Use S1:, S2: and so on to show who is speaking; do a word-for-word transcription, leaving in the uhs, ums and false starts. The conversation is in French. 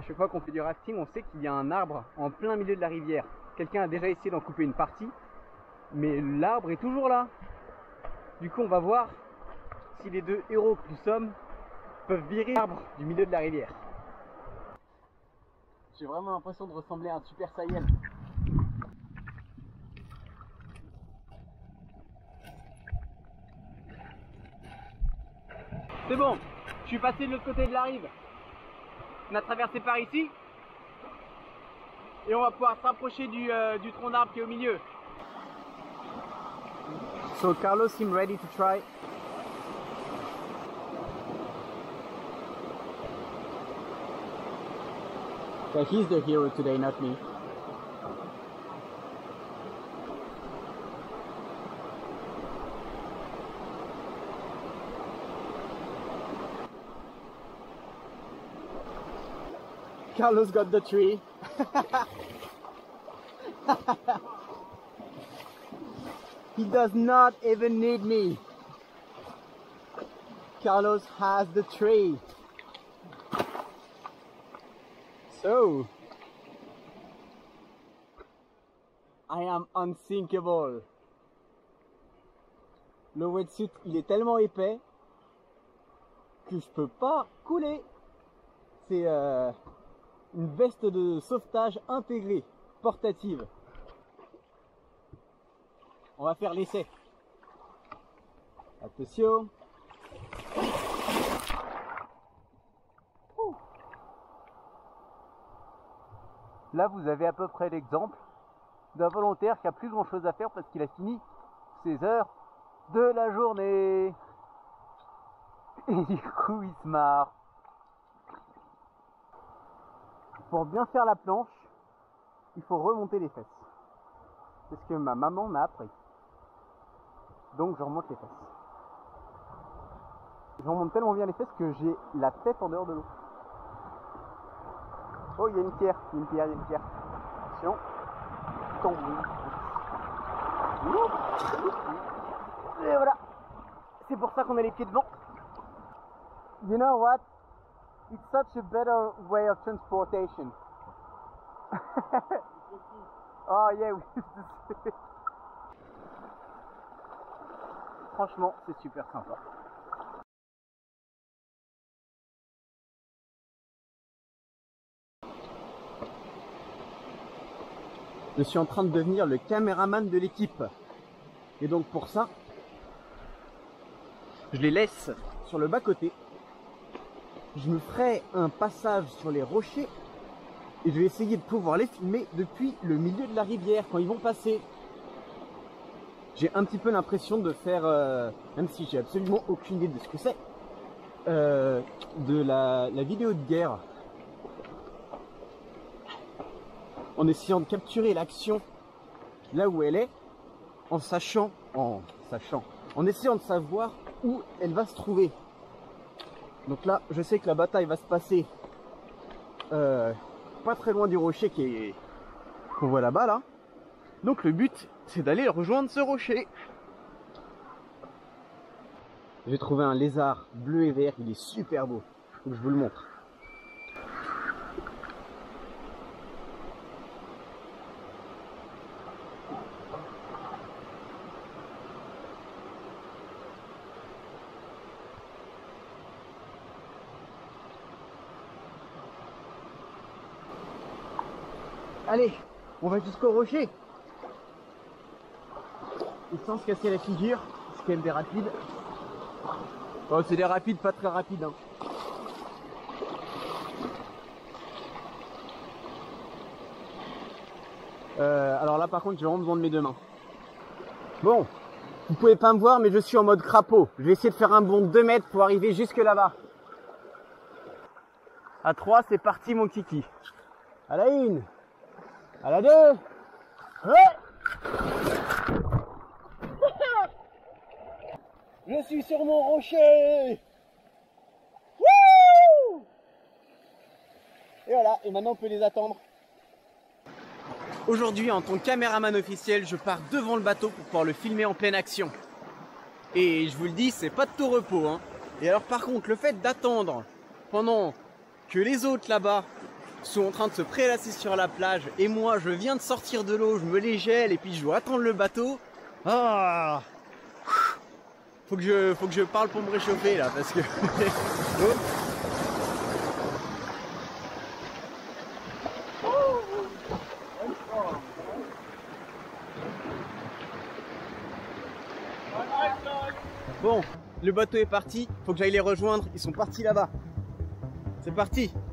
S1: chaque fois qu'on fait du rafting, on sait qu'il y a un arbre en plein milieu de la rivière. Quelqu'un a déjà essayé d'en couper une partie, mais l'arbre est toujours là. Du coup, on va voir si les deux héros que nous sommes peuvent virer l'arbre du milieu de la rivière. J'ai vraiment l'impression de ressembler à un Super Saiyan. C'est bon, je suis passé de l'autre côté de la rive. On a traversé par ici. Et on va pouvoir se rapprocher du, euh, du tronc d'arbre qui est au milieu. So Carlos seems ready to try. So he's the hero today, not me. Carlos got the tree. He does not even need me. Carlos has the tree. So, I am unsinkable. Le wetsuit, il est tellement épais que je peux pas couler. C'est euh, une veste de sauvetage intégrée, portative. On va faire l'essai. Attention. Là, vous avez à peu près l'exemple d'un volontaire qui a plus grand chose à faire parce qu'il a fini ses heures de la journée. Et du coup, il se marre. Pour bien faire la planche, il faut remonter les fesses. C'est ce que ma maman m'a appris. Donc je remonte les fesses. Je remonte tellement bien les fesses que j'ai la tête en dehors de l'eau. Oh, il y a une pierre, il y a une pierre, il y a une pierre. Attention. Tombe. Et voilà. C'est pour ça qu'on a les pieds devant. You know what? It's such a better way of transportation. Oh yeah, oui. Franchement, c'est super sympa. Je suis en train de devenir le caméraman de l'équipe. Et donc pour ça, je les laisse sur le bas-côté. Je me ferai un passage sur les rochers et je vais essayer de pouvoir les filmer depuis le milieu de la rivière quand ils vont passer. J'ai un petit peu l'impression de faire, euh, même si j'ai absolument aucune idée de ce que c'est, euh, de la, la vidéo de guerre. En essayant de capturer l'action là où elle est, en sachant, en sachant, en essayant de savoir où elle va se trouver. Donc là, je sais que la bataille va se passer euh, pas très loin du rocher qui est qu'on voit là-bas là. Donc le but, c'est d'aller rejoindre ce rocher. J'ai trouvé un lézard bleu et vert, il est super beau. Faut que je vous le montre. Allez, on va jusqu'au rocher. Et sans se casser la figure, c'est quand même des rapides. Oh, c'est des rapides pas très rapides. Hein. Euh, alors là par contre j'ai vraiment besoin de mes deux mains. Bon, vous pouvez pas me voir mais je suis en mode crapaud. Je vais essayer de faire un bond de deux mètres pour arriver jusque là-bas. À trois, c'est parti mon kiki. À la une. À la deux. Ouais. Je suis sur mon rocher. Wouh. Et voilà, et maintenant on peut les attendre. Aujourd'hui, en tant que caméraman officiel, je pars devant le bateau pour pouvoir le filmer en pleine action. Et je vous le dis, c'est pas de tout repos. Hein. Et alors par contre, le fait d'attendre pendant que les autres là-bas sont en train de se prélasser sur la plage et moi je viens de sortir de l'eau, je me les gèle et puis je dois attendre le bateau. Ah, faut que je, faut que je parle pour me réchauffer là parce que... Bon, le bateau est parti, faut que j'aille les rejoindre, ils sont partis là-bas. C'est parti.